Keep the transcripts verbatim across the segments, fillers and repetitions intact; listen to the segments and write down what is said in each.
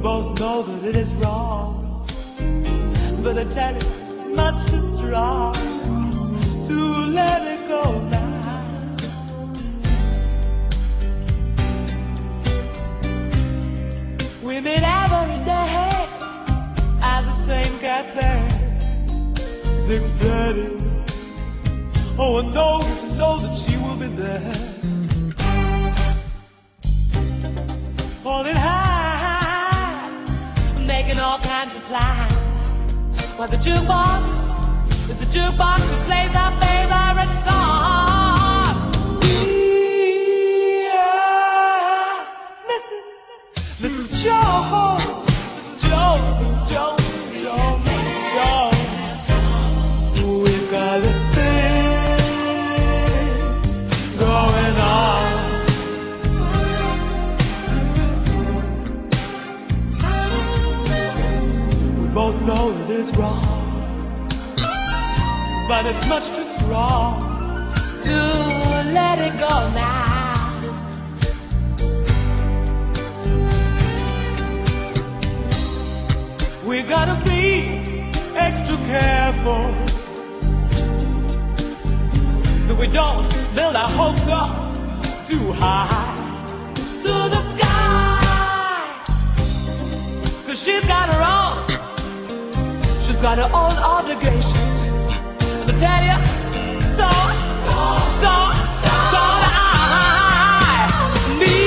both know that it is wrong, but I tell you, it's much too strong to let it go now. We meet every day at the same cafe, six thirty. Oh, I know you should know that she will be there, holding hands, making all kinds of plans, while the jukebox is the jukebox that plays our favorite song. Yeah, Missus Missus Jones, Missus Jones, Missus Jones, Missus Jones, Missus Jones. We've got a thing going on. We both know that it's wrong, but it's much too strong to let it go now. We gotta be extra careful that we don't build our hopes up too high to the sky, 'cause she's got her own, she's got her own obligations. Let me tell you, so, so, so, so, so do I. Me,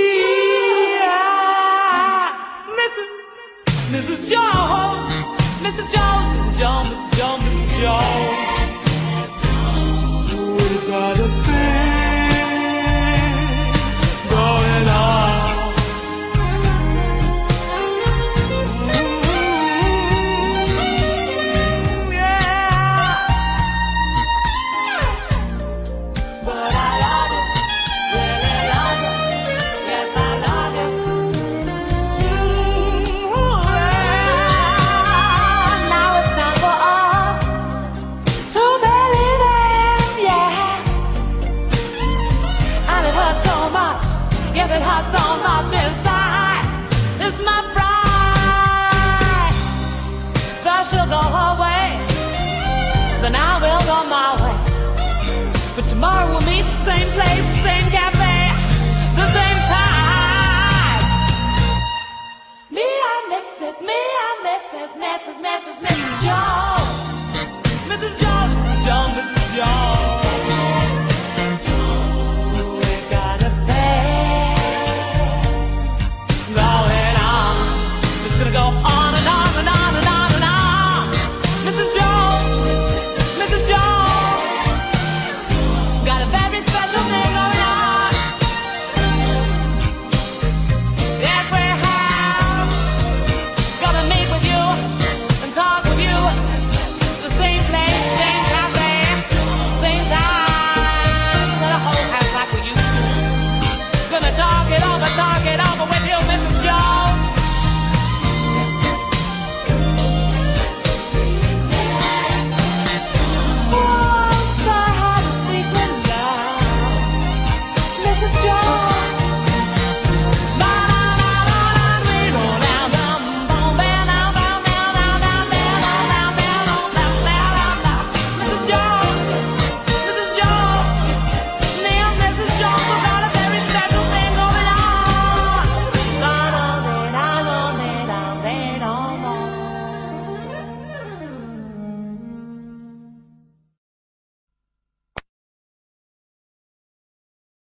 Missus Missus Jones, Missus Jones, Missus Jones, Missus Jones, Missus Jones. We've got a thing going on. Yes, it hurts so much inside. It's my pride. But she'll go her way, then I will go my way. But tomorrow we'll meet the same place, same cafe.